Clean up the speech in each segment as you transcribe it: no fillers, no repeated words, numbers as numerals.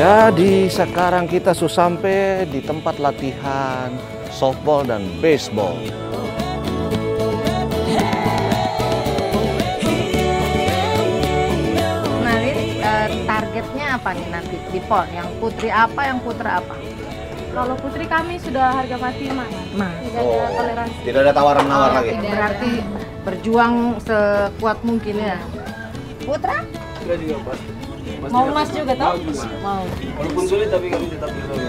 Jadi sekarang kita sudah sampai di tempat latihan softball dan baseball. Nah, ini targetnya apa nih nanti di PON? Yang putri apa, yang putra apa? Kalau putri kami sudah harga mati, Mas. Tidak ada toleransi. Tidak ada tawar-menawar lagi. Berarti berjuang sekuat mungkin ya. Putra? Kita juga pasti. Mau Mas juga toh? Mau. Walaupun sulit tapi kami tetap berusaha.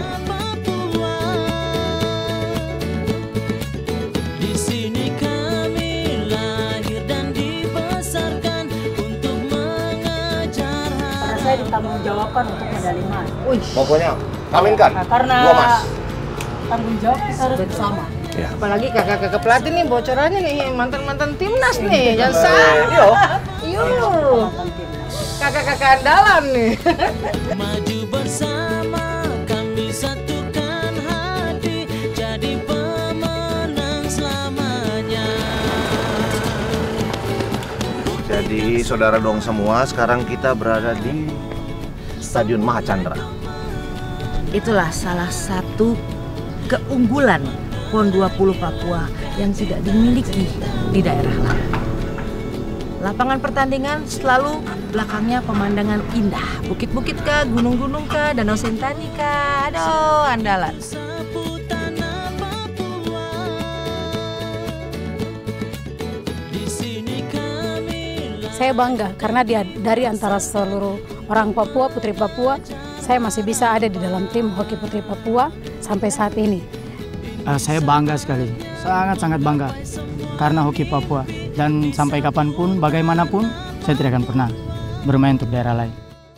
Di sini kami lahir dan dibesarkan untuk mengejar Karena saya ditanggung jawabkan untuk medali emas. Pokoknya kawinkan. Karena 2 emas. tanggung jawab kita harus bersama. Ya. Apalagi kakak-kakak pelatih nih bocorannya nih mantan-mantan timnas nih. Jangan salah. Yuk. Kakak-kakak andalan nih. maju bersama, kami satukan hati jadi pemenang selamanya. Jadi saudara dong semua, sekarang kita berada di Stadion Maha Chandra. Itulah salah satu keunggulan PON 20 Papua yang tidak dimiliki di daerah lain. Lapangan pertandingan selalu belakangnya pemandangan indah. Bukit-bukit kah, gunung-gunung kah, Danau Sentani kah, aduh andalan. Saya bangga karena dari antara seluruh orang Papua, putri Papua, saya masih bisa ada di dalam tim hoki putri Papua sampai saat ini. Saya bangga sekali, sangat-sangat bangga karena hoki Papua. Dan sampai kapanpun, bagaimanapun, saya tidak akan pernah bermain untuk daerah lain.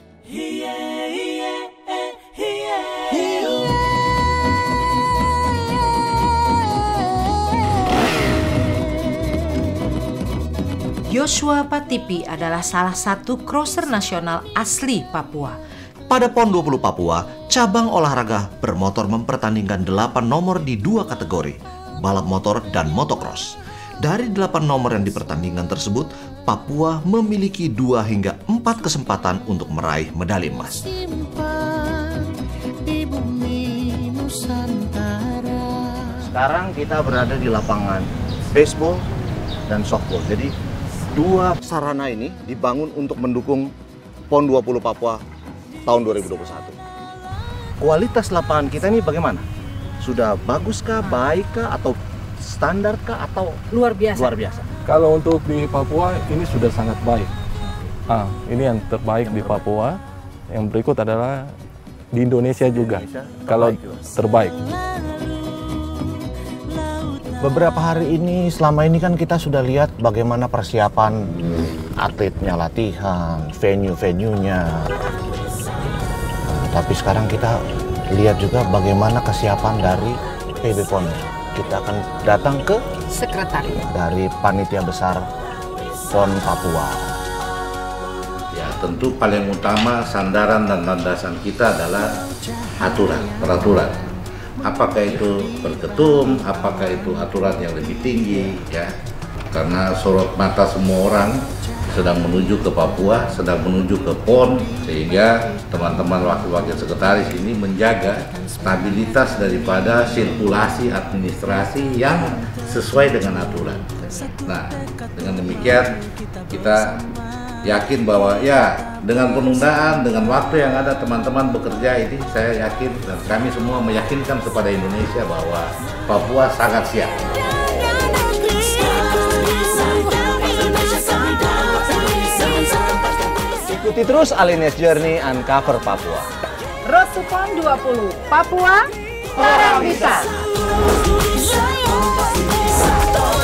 Joshua Patipi adalah salah satu crosser nasional asli Papua. Pada PON 20 Papua, cabang olahraga bermotor mempertandingkan 8 nomor di 2 kategori, balap motor dan motocross. Dari 8 nomor yang dipertandingkan tersebut, Papua memiliki 2 hingga 4 kesempatan untuk meraih medali emas. Sekarang kita berada di lapangan baseball dan softball. Jadi 2 sarana ini dibangun untuk mendukung PON 20 Papua tahun 2021. Kualitas lapangan kita ini bagaimana? Sudah baguskah, baikkah, atau standarkah, atau Luar biasa. luar biasa? Kalau untuk di Papua ini sudah sangat baik. Ini yang terbaik di Papua. Yang berikut adalah di Indonesia juga. Kalau terbaik. Beberapa hari ini, selama ini kan kita sudah lihat bagaimana persiapan atletnya, latihan, venue-venuenya. Tapi sekarang kita lihat juga bagaimana kesiapan dari PB PON. Kita akan datang ke Sekretariat dari panitia besar PON Papua. Ya, tentu paling utama sandaran dan landasan kita adalah aturan, peraturan. Apakah itu berketum, apakah itu aturan yang lebih tinggi, ya. Karena sorot mata semua orang sedang menuju ke Papua, sedang menuju ke PON, sehingga teman-teman wakil-wakil sekretaris ini menjaga stabilitas daripada sirkulasi administrasi yang sesuai dengan aturan. Nah, dengan demikian kita yakin bahwa ya dengan penundaan, dengan waktu yang ada teman-teman bekerja ini, saya yakin dan kami semua meyakinkan kepada Indonesia bahwa Papua sangat siap. Ikuti terus Alines Journey Uncover Papua. Road to PON 20 Papua, orang bisa.